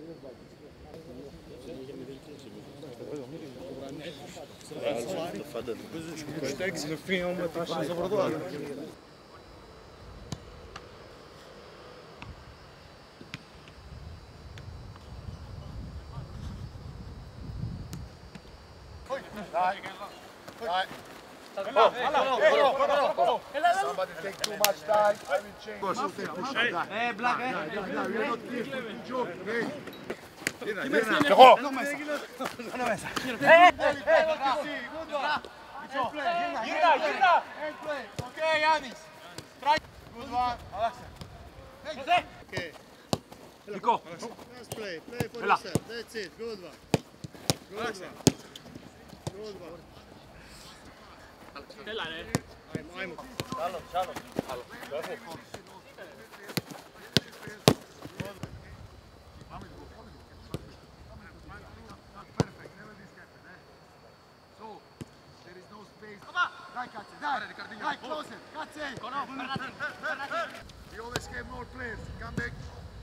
تفضل. تكسب فيهم ما تعرفش زبردوها. Somebody take too much time, I will change. Black, Okay, Yanis. Try. Good one. Okay. Nico. Just play for yourself. That's it. Good one. Good one. Good one. Dai cazzo, dai, closer, cazzo! We always have more players, come back.